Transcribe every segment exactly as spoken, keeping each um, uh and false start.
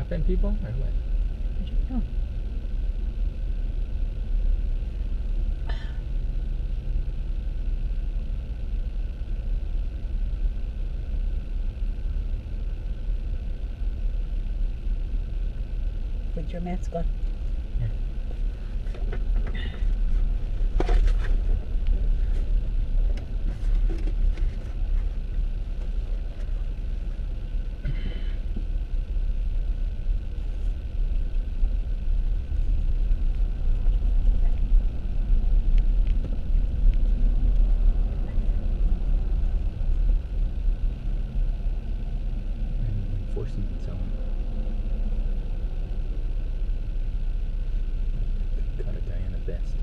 F-ing people or what? I don't know. Put your mask on. Yeah. Forces and so on. Cut a Diana vest.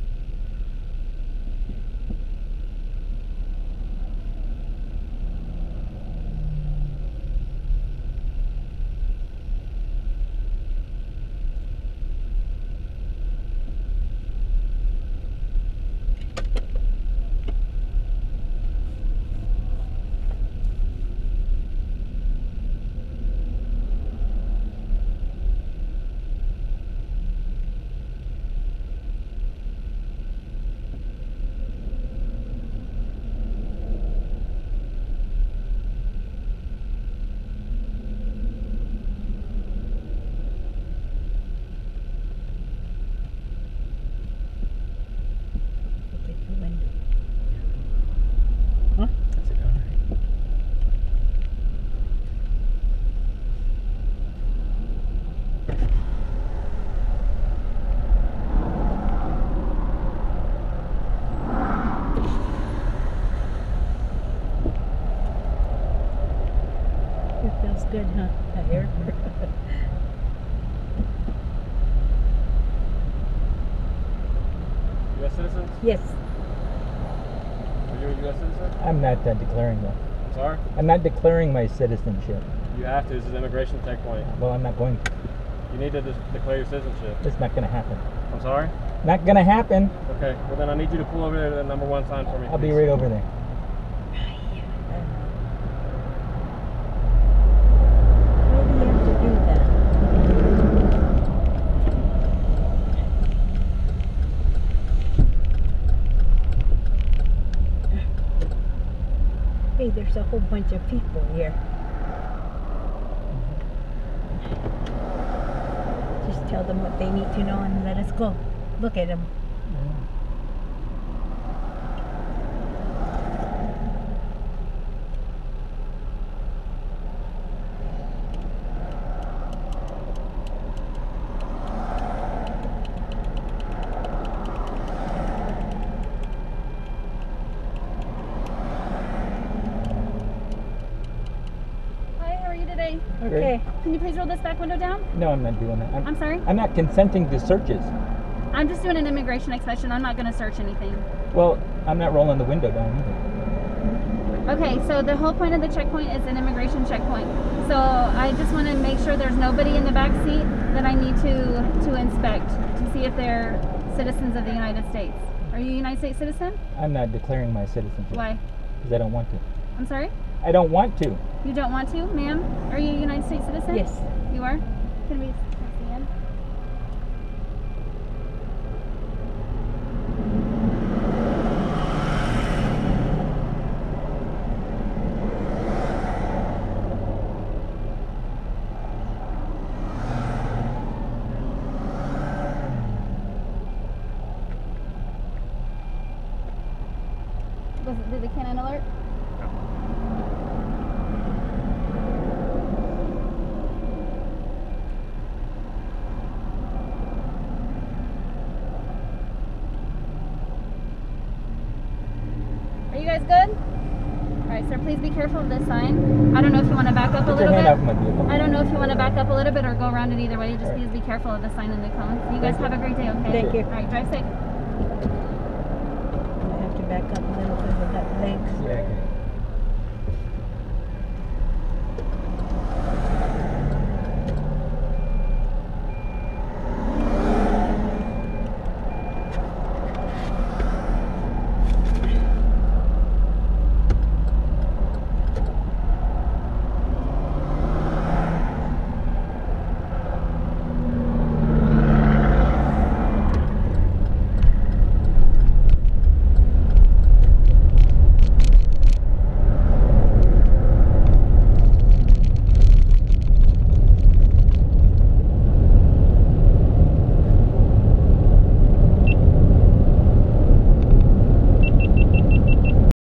Good, huh? That air. U S citizens? Yes. Are you a U S citizen? I'm not uh, declaring that. I'm sorry? I'm not declaring my citizenship. You have to. This is an immigration checkpoint. Well, I'm not going to. You need to de declare your citizenship. It's not going to happen. I'm sorry? Not going to happen. Okay. Well, then I need you to pull over there to the number one sign for me. I'll please. be right over there. Why do you have to do that? Hey, there's a whole bunch of people here. Just tell them what they need to know and let us go. Look at them. Okay. Can you please roll this back window down? No, I'm not doing that. I'm, I'm sorry? I'm not consenting to searches. I'm just doing an immigration inspection. I'm not going to search anything. Well, I'm not rolling the window down either. Okay, so the whole point of the checkpoint is an immigration checkpoint. So I just want to make sure there's nobody in the back seat that I need to, to inspect to see if they're citizens of the United States. Are you a United States citizen? I'm not declaring my citizenship. Why? Because I don't want to. I'm sorry? I don't want to. You don't want to, ma'am? Are you a United States citizen? Yes. You are? Can we see in? Was it, did the canine alert? Are you guys good? Alright, sir, please be careful of this sign. I don't know if you want to back up a Put your little hand bit. off my vehicle. I don't know if you want to back up a little bit or go around it either way. Just please be careful of the sign and the cone. You guys Thank have you. a great day, okay? Thank you. Alright, drive safe. I have to back up a little because of that legs. Yeah, I can